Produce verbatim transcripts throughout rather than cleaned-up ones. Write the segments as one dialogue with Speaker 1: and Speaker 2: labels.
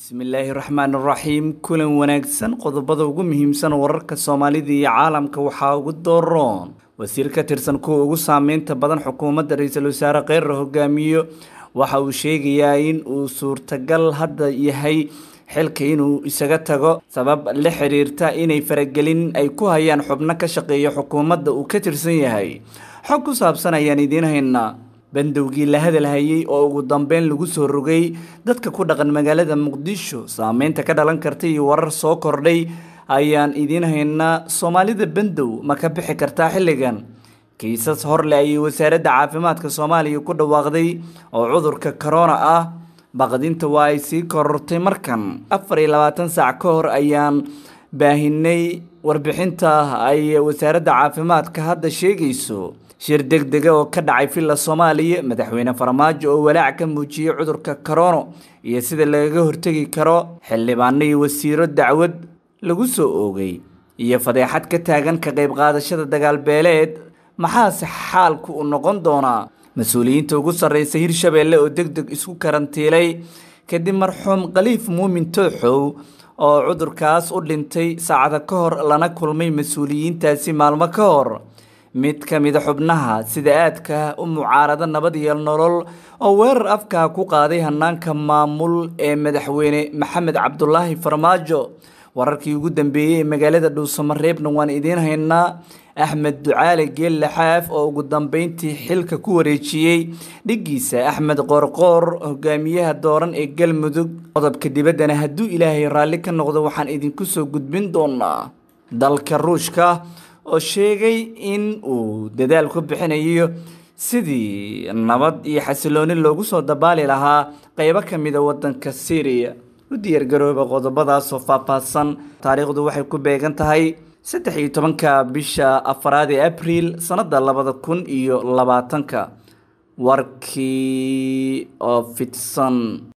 Speaker 1: bismillaahi raxmaani raxiim kulan wanaagsan qodobada ugu muhiimsan wararka Soomaalida iyo caalamka waxaa ugu dooron wasiir ka tirsan kuwa ugu saameynta badan xukuumadda ra'iisul wasaare Kheyr hogaamiyo waxa uu sheegayaa in uu suurtagal hadda yahay xilka inuu isaga tago sabab la xiriirta inay faragelin ay ku hayaan xubno ka shaqeeya xukuumadda uu ka tirsan yahay xog ku saabsan ayaan idiin haynaa bandowgii la hadalhayay oo ugu dambeyn lagu soo rogay dadka ku dhaqan magaalada Muqdisho saameynta ka dhalan kartay iyo warar soo kordhay ayaan idiin haynaa Soomaalida bandow ma ka bixi kartaa xilligan kiisas hor leh ay wasaaradda caafimaadka Soomaaliya ku dhawaaqday oo cudurka corona ah baqdinta waa ay sii korortay markan afar iyo labaatan saac ka hor ayaan baahinay warbixinta ay wasaaradda caafimaadka hadda sheegayso shir degdeg oo ka dhacay filla Soomaaliya madaxweyne Farmaajo oo walaac ka muujiyay cudurka corona iyo sida laga hortagi karo xildhibaano iyo wasiiro dacwad lagu soo oogay iyo fadeexad ka taagan ka qayb qaadashada dagaal beeleed maxaa si xaalku u noqon doonaa mas'uuliyiinta ugu sarreeyay Hirshabeelle oo degdeg isku karantiilay kadib marxuum Khaliif Muumin Tooxow oo cudurkaas u dhintay saacada ka hor lana kulmay mas'uuliyiintaasi maalmo ka hor mid ka mid xubnaha sida aadka u mucaarada nabad iyo nolol oo weerar afka ku qaaday hanaanka maamul ee madaxweyne Maxamed Cabdullaahi Farmaajo wararkii ugu dambeeyay magaalada Dhuusamareebna waan idiin haynaa Axmed Ducaale Geelle Xaaf oo ugu dambeyntii xilka ku wareejiyay dhigiisa Axmed Qorqor hogaamiyaha dooran ee Galmudug qodobka dibaddana hadduu Ilaahay raalli ka noqdo waxaan idinku soo gudbin doonaa dalka Ruushka oo sheegay in uu dadaal ku bixinayo sidii nabad iyo xasilooni loogu soo dabaali lahaa qaybo ka mid ah wadanka Syria u diyaar garooba qodobadaas oo faahfaahsan taariikhdu waxay ku beegan tahay saddex iyo tobanka bisha afraad ee Abriil sanada labada kun iyo labaatanka warkii oo fidsan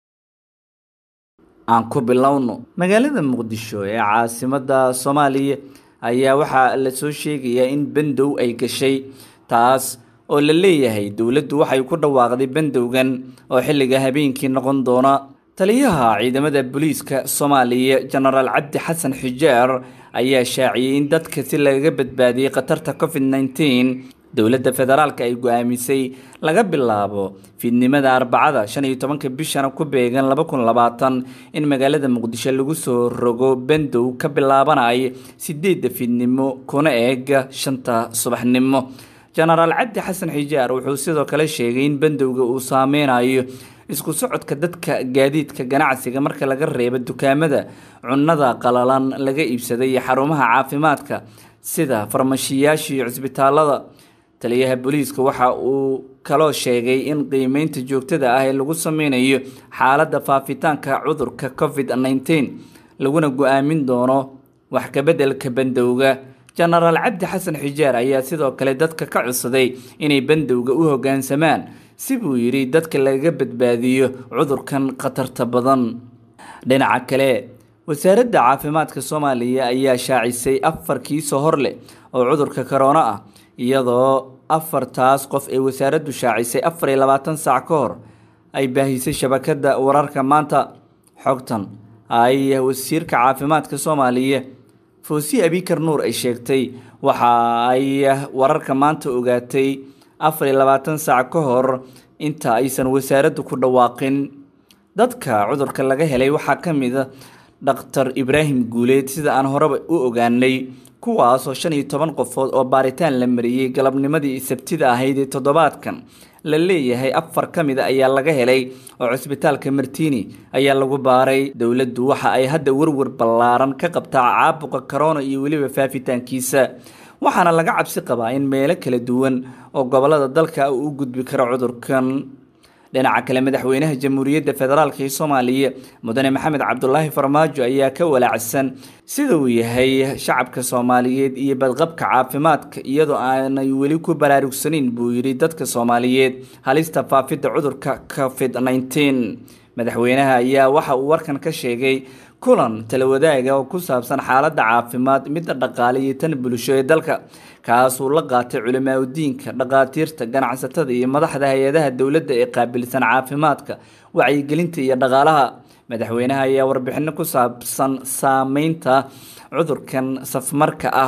Speaker 1: aan ku bilowno magaalada Muqdisho ee caasimadda Soomaaliya ayaa waxa la soo sheegayaa in bandow ay gashay taas oo la leeyahay dawladdu waxay ku dhawaaqday bandowgan oo xilliga habeenkii noqon doona taliyaha ciidamada booliiska Soomaaliya General Cabdi Xasan Xijaar ayaa shaaciyay in dadka si laga badbaadiyay khatarta covid nineteen dawladda federaalka ay go'aamisay laga bilaabo fiidnimada Arbacada shan iyo tobanka bishan ku beegan laba kun iyo labaatan in magaalada Muqdisho lagu soo rogo bandow ka bilaabanay sideedda fiidnimo kuna eeg shanta subaxnimo General Cabdi Xasan Xijaar wuxuu sidoo kale sheegay in bandowga uu saameynayo isku socodka dadka gaadiidka ganacsiga marka laga reebo dukaamada cunnada qalalan laga iibsaday iyo xarumaha caafimaadka sida farmashiyaasha iyo cisbitaalada taliyaha booliiska waxa uu kaloo sheegay in qiimeynta joogtada ah ee lagu sameynayo xaaladda faafitaanka cudurka covid nineteen laguna go'aamin doono wax ka beddelka bandowga General Cabdi Xasan Xijaar ayaa sidoo kale dadka ka codsaday inay bandowga u hoggaansamaan si uu yiri dadka laga badbaadiyo cudurkan khatarta badan dhinaca kale wasaaradda caafimaadka Soomaaliya ayaa shaacisay afar kiis hor leh oo cudurka corona ah iyadoo afartaas qof ee wasaaraddu shaacisay afar iyo labaatan saac ka hor ay baahisay shabakadda wararka maanta xogtan ay wasiirka caafimaadka Soomaaliya Fawzi Abikar Nuur ay sheegtay waxa ay wararka maanta ogaatay afar iyo labaatan saac ka hor inta aysan wasaaraddu ku dhawaaqin dadka cudurka laga helay waxa kamid ah Dr Ibrahim Guuleed sida aan horeba u ogaanay kuwaas oo shan iyo toban qofood oo baaritaan la mariyay galabnimadii Sabtida ahayd ee toddobaadkan la leeyahay afar kamid ah ayaa laga helay oo cisbitaalka Martini ayaa lagu baaray dawladdu waxa ay hadda warwar ballaaran ka qabtaa caabuqa corona iyo waliba faafitaankiisa waxaana laga cabsi qabaa in meelo kala duwan oo gobolada dalka uu u gudbi karo cudurkan dhinaca kale madaxweynaha jamhuuriyadda federaalka ee Soomaaliya mudane Maxamed Cabdullaahi Farmaajo ayaa ka walaacsan sida uu yahay shacabka Soomaaliyeed iyo badqabka caafimaadka iyadoo aanay weli ku baraarugsanin buu yiri dadka Soomaaliyeed halista faafidda cudurka covid nineteen madaxweynaha ayaa waxa uu warkan ka sheegay kulan tala wadaaga oo ku saabsan xaaladda caafimaad mid dhaqaale iyo tan bulsho ee dalka kaas oo la qaatay culimada diinka dhaqaatiirta ganacsatada iyo madaxda hay'adaha dawladda ee qaabilsan caafimaadka wacyigelinta iyo dhaqaalaha madaxweynaha ayaa warbixino ku saabsan saameynta cudurkan safmarka ah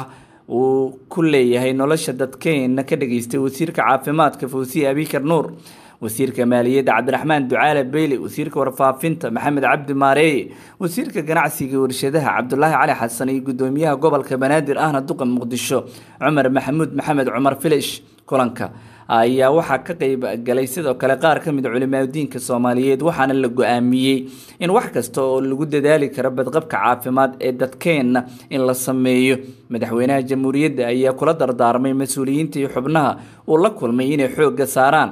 Speaker 1: uu ku leeyahay nolosha dadkeena ka dhageystay wasiirka caafimaadka Fawziya Abikar Nuur, wasiirka maaliyadda Cabdiraxmaan Ducaale Beyle, wasiirka warfaafinta Maxamed Cabdi Maareeye, wasiirka ganacsiga warshadaha Cabdullaahi Cali Xasan iyo gudoomiyaha gobolka Banaadir ahna duqa Muqdisho Cumar Maxamuud Maxamed Cumar Filish. Kulanka ayaa waxaa ka qayb galay sidoo kale qaar ka mid culimada diinka Soomaaliyeed, waxaana la go'aamiyay in wax kasta oo lagu dadaali karo badqabka caafimaad ee dadkeena in la sameeyo. Madaxweynaha Jamhuuriyadda ayaa kula dardaarmay mas'uuliyiinta iyo xubnaha uu la kulmay inay xoogga saaraan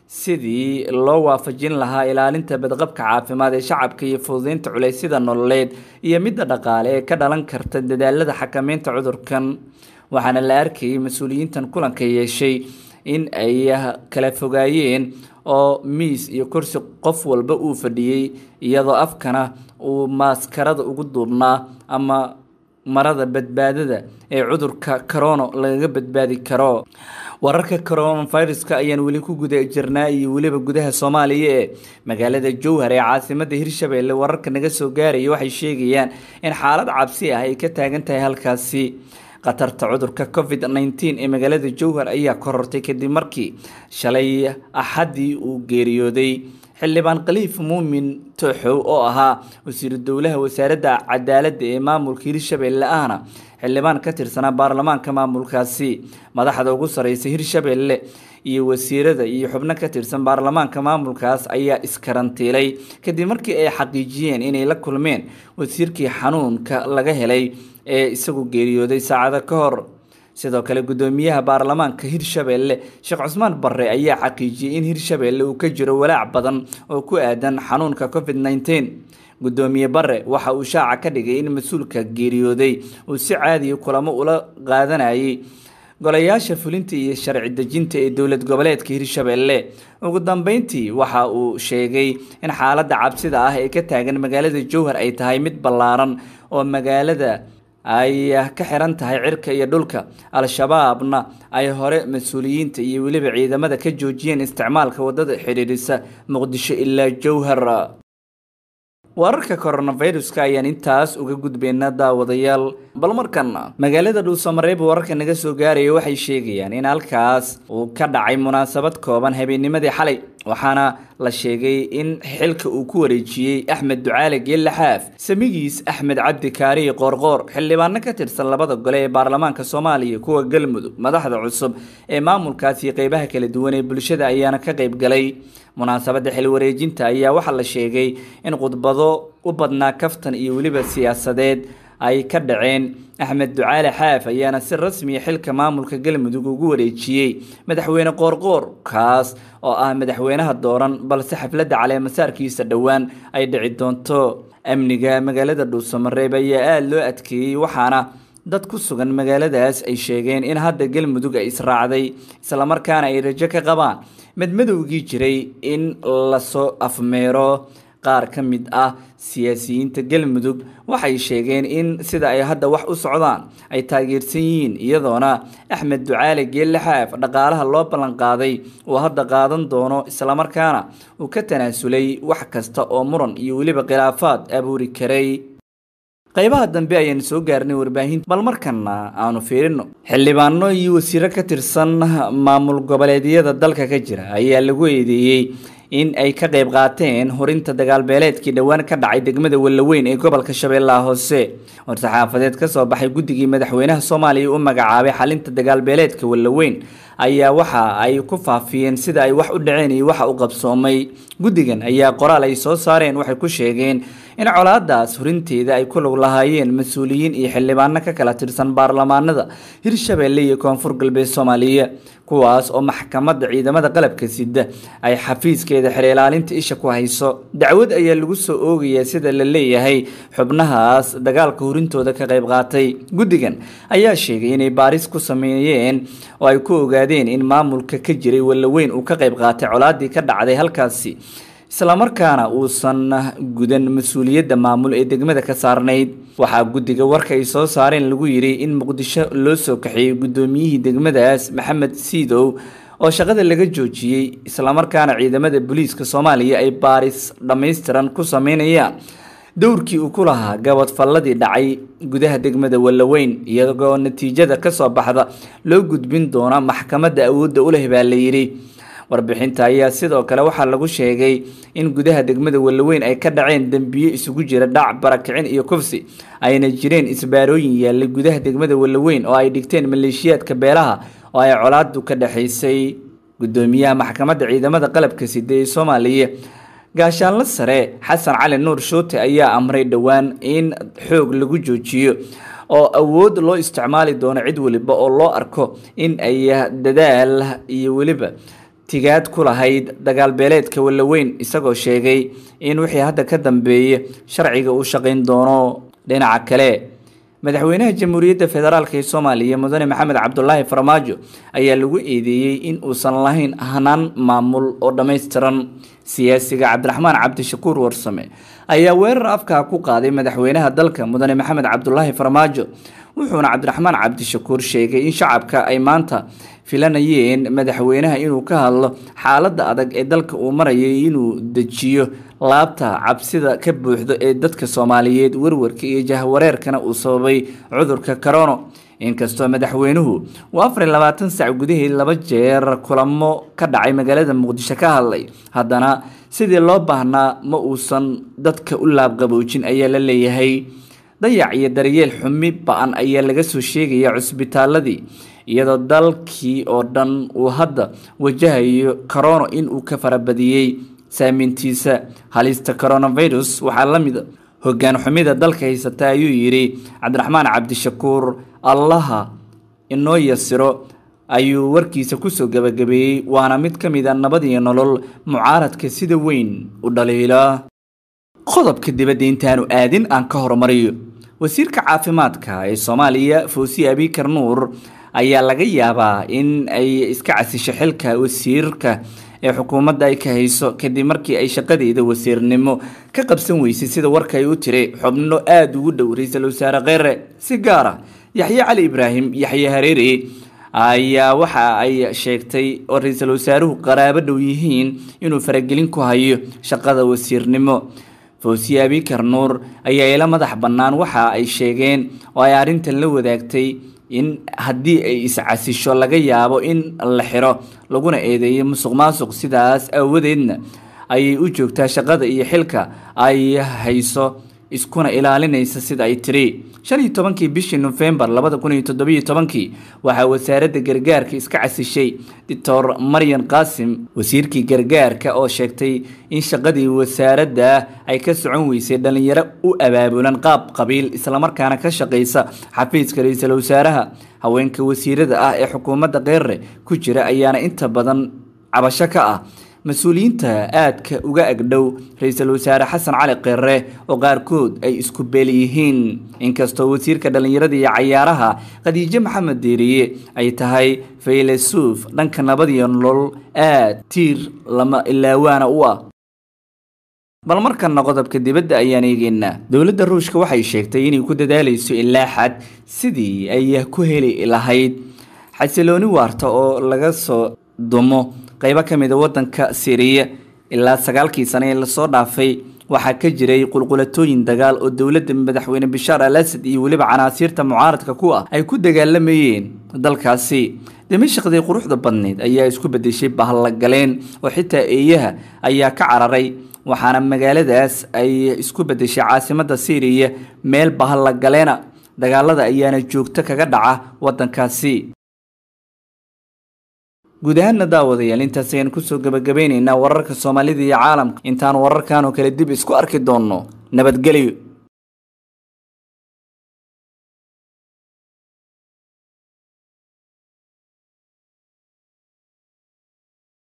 Speaker 1: sidii loo waafajin lahaa ilaalinta badqabka caafimaad ee shacabka iyo fududeynta culeysyada nololeed iyo midda dhaqaale ee ka dhalan karta dadaalada xakameynta cudurkan. Waxaana la arkayay mas'uuliyiintan kulanka yeeshay in ay kala fogaayeen oo miis iyo kursi qof walba uu fadhiyay iyadoo afkana uu maskarada ugu duubnaa ama marada badbaadada ee cudurka corona laga badbaadi karo. wararka coronavirus-ka ayaan weli ku guda jirnaa iyo weliba gudaha Soomaaliya ee magaalada Jowhar ee caasimadda Hirshabelle. wararka naga soo gaaray waxay sheegayaan in xaalad cabsi ah ay ka taagan tahay halkaasi. qatarta cudurka covid nineteen ee magaalada Jowhar ayaa korortay kadib markii shalay Axadii uu geeriyooday xildhibaan Khaliif Muumin Tooxow oo ahaa wasiir dowlaha wasaaradda cadaaladda ee maamulka Hirshabelle ahna xildhibaan ka tirsanaa baarlamaanka maamulkaasi. madaxda ugu sareysa Hirshabelle iyo wasiirada iyo xubno ka tirsan baarlamaanka maamulkaas ayaa iskarantiilay kadib markii ay xaqiijiyeen inay la kulmeen wasiirkii xanuunka laga helay ee isagu geeriyooday saacado ka hor. sidoo kale gudoomiyaha baarlamaanka Hirshabelle Sheekh Cusmaan Barre ayaa xaqiijiyay in Hirshabelle uu ka jiro walaac badan oo ku aadan xanuunka covid nineteen. gudoomiye Barre waxa uu shaaca ka dhigay in mas'uulka geeriyooday uu si caadi ah kulamo ula qaadanayay golayaasha fulinta iyo sharci dejinta ee dowlad goboleedka Hirshabelle. ugu dambeyntii waxa uu sheegay in xaaladda cabsida ah ee ka taagan magaalada Jowhar ay tahay mid ballaaran oo magaalada ay ka xiran tahay cirka iyo dhulka. Al-Shabaabna ay hore mas'uuliyiinta iyo weliba ciidamada ka joojiyeen isticmaalka wadada xiriirisa Muqdisho ilaa Jowhar. wararka coronavirus-ka ayaan intaas uga gudbeynaa daawadayaal. bal markan magaalada Dhuusamareeb wararka naga soo gaaray waxay sheegayaan in halkaas uu ka dhacay munaasabad kooban habeennimadii xalay, waxaana la sheegay in xilka uu ku wareejiyay Axmed Ducaale Geelle Xaaf samigiis Axmed Cabdi Kaari Qoorqoor, xildhibaan ka tirsan labada gole ee baarlamaanka Soomaaliya kuwa Galmudug. madaxda cusub ee maamulkaasi qeybaha kala duwan ee bulshada ayaana ka qayb galay munaasabadda xil wareejinta. ayaa waxa la sheegay in khudbado u badnaa kaftan iyo weliba siyaasadeed ay ka dhaceen. Axmed Ducaale Xaaf ayaana si rasmi ah xilka maamulka Galmudug ugu wareejiyay madaxweyne Qoorqoor, kaas oo ah madaxweynaha dooran balse xafladda caleemasaarkiisa dhowaan ay dhici doonto. amniga magaalada Dhuusamareeb ayaa aad loo adkeeyay, waxaana dad ku sugan magaaladaas ay sheegeen in hadda Galmudug ay israacday isla markaana ay rajo ka qabaan madmadowgii jiray in la soo afmeero. qaar ka mid ah siyaasiyiinta Galmudug waxay sheegeen in sida ay hadda wax u socdaan ay taageersan yihiin, iyadoona Axmed Ducaale Geelle Xaaf dhaqaalaha loo ballan qaaday uu hadda qaadan doono isla markaana uu ka tanaasulay wax kasta oo muran iyo weliba khilaafaad abuuri karay. qaybaha dambe ayaan soo gaarnay warbaahinta, bal markana aanu fiirino. xildhibaano iyo wasiiro ka tirsan maamul goboleedyada dalka ka jira ayaa lagu eedeeyay in ay ka qayb qaateen horinta dagaal beeleedkii dhawaan ka dhacay degmada Walaweyn ee gobolka Shabeellaha Hoose. war-saxaafadeed ka soo baxay guddigii madaxweynaha Soomaaliya u magacaabay xalinta dagaal beeleedka Walaweyn ayaa waxa ay ku faafiyeen sida ay wax u dhaceen iyo waxa u qabsoomay. guddigan ayaa qoraal ay soo saareen waxay ku sheegeen in colaadaas horinteeda ay ku lug lahaayeen mas'uuliyiin iyo xildhibaano ka kala tirsan baarlamaanada Hirshabelle iyo Koonfur Galbeed Soomaaliya, kuwaas oo maxkamadda ciidamada qalabka sida ay xafiiskeeda xil ilaalinta isha ku hayso. dacwad ayaa lagu soo oogayay sida la leeyahay xubnahaas dagaalka horintooda ka qayb qaatay. guddigan ayaa sheegay inay baaris ku sameeyeen oo ay ku ogaadeen in maamulka ka jiray Walaweyn uu ka qayb qaatay colaadii ka dhacday halkaasi, isla markaana uusan gudan mas'uuliyadda maamul ee degmada ka saarnayd. waxaa guddiga warka ay soo saareen lagu yiri in Muqdisho loo soo kaxeeyay gudoomiyihii degmadaas Maxamed Siidow oo shaqada laga joojiyey isla markaana ciidamada booliiska Soomaaliya ay baaris dhameystiran ku sameynayaan dowrkii uu ku lahaa gabadfalladii dhacay gudaha degmada Wallaweyn iyadoo natiijada ka soo baxda loo gudbin doona maxkamadda awoodda u leh baa la yiri warbixinta ayaa sidoo kale waxaa lagu sheegay in gudaha degmada Wallaweyn ay ka dhaceen dambiyo isugu jira dhac barakicin iyo kufsi ayna jireen isbaarooyin yaallay gudaha degmada Wallaweyn oo ay dhigteen maleeshiyaadka beelaha oo ay colaadu ka dhaxaysay gudoomiyaha maxkamadda ciidamada qalabka sida ee Soomaaliya gaashaanle sare Xasan Cali Nuur Shoote ayaa amray dhawaan in xoog lagu joojiyo oo awood loo isticmaali doono cid waliba oo loo arko in ay dadaal iyo waliba tigaad ku lahayd dagaal beeleedka Wallaweyn isagoo sheegay in wixii hadda ka dambeeyay sharciga uu shaqeyn doono dhinaca kale madaxweynaha jamhuuriyadda federaalka ee Soomaaliya mudane Maxamed Cabdullaahi Farmaajo ayaa lagu eedeeyay in uusan lahayn hanaan maamul oo dhameystiran siyaasiga Cabdiraxmaan Cabdishakuur Warsame ayaa weerar afka ku qaaday madaxweynaha dalka mudane Maxamed Cabdullaahi Farmaajo wuxuuna Cabdiraxmaan Cabdishakuur sheegay in shacabka ay maanta filanayeen madaxweynaha inuu ka hadlo xaaladda adag ee dalka uu marayay inuu dejiyo laabta cabsida ka buuxdo ee dadka Soomaaliyeed warwarka iyo jahwareerkana uu sababay cudurka corona inkastoo madaxweynuhu uu afar iyo labaatan saac gudaheed laba jeer kulamo ka dhacay magaalada Muqdisho ka hadlay haddana sidii loo baahnaa ma uusan dadka u laab qaboojin ayaa la leeyahay dayac iyo daryeel xumi ba'an ayaa laga soo sheegaya cusbitaaladii iyadoo dalkii oo dhan uu hadda wajahayo corona in uu ka farabadiyay saameyntiisa halista coronavirus waxaa la mid hoggaan xumida dalka haysata ayuu yiri Cabdiraxmaan Cabdishakuur allaha inoo yasiro ayuu warkiisa ku soo gabagabeeyay waana mid ka mid ah nabad iyo nolol mucaaradka sida weyn u dhaleela qodobka dibadda intaanu aadin aan ka hormariyo wasiirka caafimaadka ee Soomaaliya Fawzi Abikar Nuur ayaa laga yaabaa in ay iska casisho xilka wasiirka ee xukuumadda ay ka hayso kadib markii ay shaqadeeda wasiirnimo ka qabsan weysay sida warka ay u tiray xubno aad ugu dhow ra'iisul wasaare Kheyre si gaar ah Yaxya Cali Ibraahim Yaxya Hareere ayaa waxa ay sheegtay oo ra'iisul wasaaruhu qaraabo dhow yihiin inuu faragelin ku hayo shaqada wasiirnimo Fawzi Abikar Nuur ayaa ila madax bannaan waxa ay sheegeen oo ay arintan la wadaagtay in haddii ay iscasisho laga yaabo in la xiro laguna eedeeyo musuqmaasuq sidaas awadeedna ay u joogtaa shaqada iyo xilka ay hayso iskuna ilaalinaysa sida ay tiri shan iyo tobankii bishii November laba kun iyo toddoba iyo toban waxa wasaaradda gargaarka iska casishay Doctor Maryan Qaasim wasiirkii gargaarka oo sheegtay in shaqadii wasaaradda ay ka socon weysay dhalinyaro u abaabulan qaab qabiil isla markaana ka shaqeysa xafiiska ra'iisul wasaaraha haweenka wasiirada ah ee xukuumadda Kheyre ku jira ayaana inta badan cabasho ka ah mas'uuliyiinta aadka uga agdhow ra'iisul wasaare Xasan Cali Kheyre oo qaarkood ay isku beel yihiin inkastoo wasiirka dhalinyarada iyo cayaaraha Khadiija Maxamed Deeriye ay tahay filosof dhanka nabad iyo nolol aad tiir lama ilaawana u ah bal markan qodobka dibadda ayaan eegaynaa dawladda Ruushka waxay sheegtay inay ku dadaalayso ilaa xad sidii ay ku heli lahayd xasilooni waarta oo laga soo dumo qaybo ka mid ah wadanka Syria ilaa sagaalkii sano ee la soo dhaafay waxa ka jiray qulqulatooyin dagaal oo dawladda madaxweyne Bashar al-Assad iyo waliba canaasirta mucaaradka ku ah ay ku dagaalamayeen dalkaasi dimashqadii quruxda badneed ayaa isku bedeshay bahal galeen oo xitaa eeyaha ayaa ka cararay waxaana magaaladaas ay isku bedeshay caasimadda Syria meel bahal galeena dagaalada ayaana joogto kaga dhaca wadankaasi guud ahaan daawadayaal intaas ayaan ku soo gabagabeynayna wararka Soomaalida iyo caalamka intaan wararkan oo kala dib isku arki doono nabadgelyo.